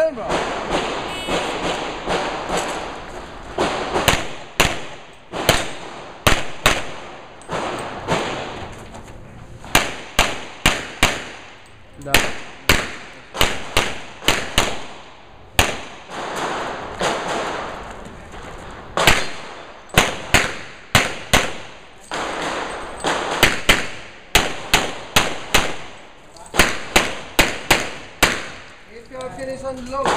Film, bro. Da. If you finish on low.